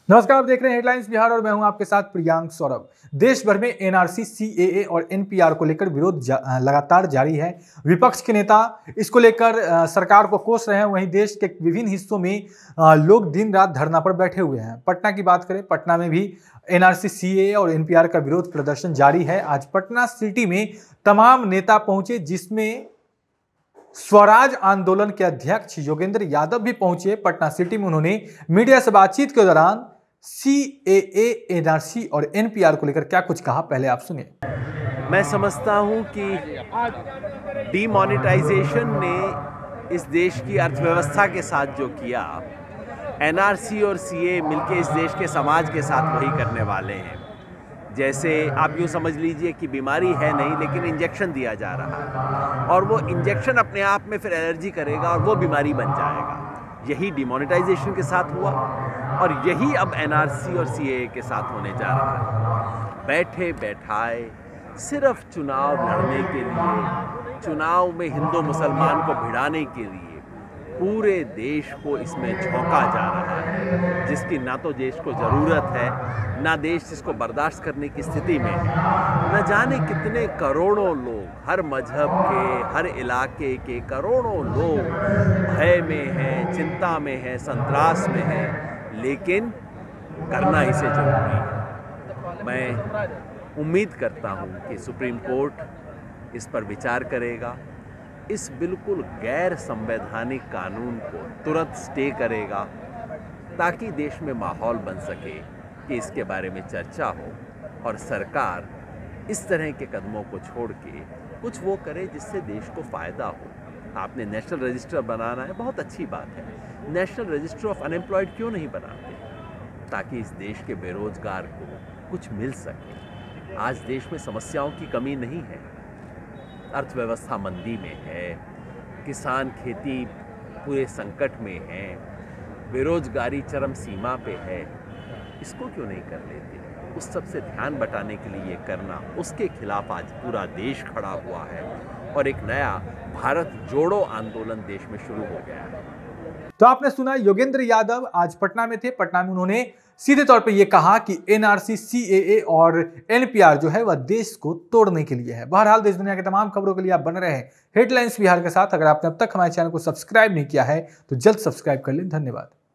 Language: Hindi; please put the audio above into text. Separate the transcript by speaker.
Speaker 1: नमस्कार, आप देख रहे हैं हेडलाइंस बिहार और मैं हूं आपके साथ प्रियांक सौरभ। देश भर में एनआरसी, सीएए और एनपीआर को लेकर विरोध लगातार जारी है। विपक्ष के नेता इसको लेकर सरकार को कोस रहे हैं। वहीं देश के विभिन्न हिस्सों में लोग दिन रात धरना पर बैठे हुए हैं। पटना की बात करें, पटना में भी एनआरसी, सीएए और एनपीआर का विरोध प्रदर्शन जारी है। आज पटना सिटी में तमाम नेता पहुंचे, जिसमें स्वराज आंदोलन के अध्यक्ष योगेंद्र यादव भी पहुंचे। पटना सिटी में उन्होंने मीडिया से बातचीत के दौरान सीएए, एनआरसी और एनपीआर को लेकर क्या कुछ कहा, पहले आप सुनिए।
Speaker 2: मैं समझता हूं कि डीमोनेटाइजेशन ने इस देश की अर्थव्यवस्था के साथ जो किया, एनआरसी और सीए मिलके इस देश के समाज के साथ वही करने वाले हैं। जैसे आप यूँ समझ लीजिए कि बीमारी है नहीं, लेकिन इंजेक्शन दिया जा रहा है और वो इंजेक्शन अपने आप में फिर एलर्जी करेगा और वो बीमारी बन जाएगा। यही डिमोनेटाइजेशन के साथ हुआ और यही अब एनआरसी और सीएए के साथ होने जा रहा है। बैठे बैठाए सिर्फ चुनाव लड़ने के लिए, चुनाव में हिंदू मुसलमान को भिड़ाने के लिए पूरे देश को इसमें झोंका जा रहा है, जिसकी ना तो देश को ज़रूरत है, ना देश जिसको बर्दाश्त करने की स्थिति में है। न जाने कितने करोड़ों लोग, हर मजहब के, हर इलाके के करोड़ों लोग भय में हैं, चिंता में हैं, संत्रास में हैं, लेकिन करना इसे जरूरी है। मैं उम्मीद करता हूँ कि सुप्रीम कोर्ट इस पर विचार करेगा, इस बिल्कुल गैर संवैधानिक कानून को तुरंत स्टे करेगा, ताकि देश में माहौल बन सके कि इसके बारे में चर्चा हो और सरकार इस तरह के कदमों को छोड़ के कुछ वो करे जिससे देश को फ़ायदा हो। आपने नेशनल रजिस्टर बनाना है, बहुत अच्छी बात है। नेशनल रजिस्टर ऑफ अनएम्प्लॉयड क्यों नहीं बनाते, ताकि इस देश के बेरोजगार को कुछ मिल सके। आज देश में समस्याओं की कमी नहीं है, अर्थव्यवस्था मंदी में है, किसान खेती पूरे संकट में है, बेरोजगारी चरम सीमा पे है। इसको क्यों नहीं कर लेते? उस सब से ध्यान बटाने के लिए ये करना, उसके खिलाफ आज पूरा देश खड़ा हुआ है और एक नया भारत जोड़ो आंदोलन देश में शुरू हो गया है।
Speaker 1: तो आपने सुना, योगेंद्र यादव आज पटना में थे। पटना में उन्होंने सीधे तौर पे ये कहा कि एनआरसी, सीएए और एनपीआर जो है वह देश को तोड़ने के लिए है। बहरहाल, देश दुनिया की तमाम खबरों के लिए आप बने रहे हेडलाइंस बिहार के साथ। अगर आपने अब तक हमारे चैनल को सब्सक्राइब नहीं किया है तो जल्द सब्सक्राइब कर लें। धन्यवाद।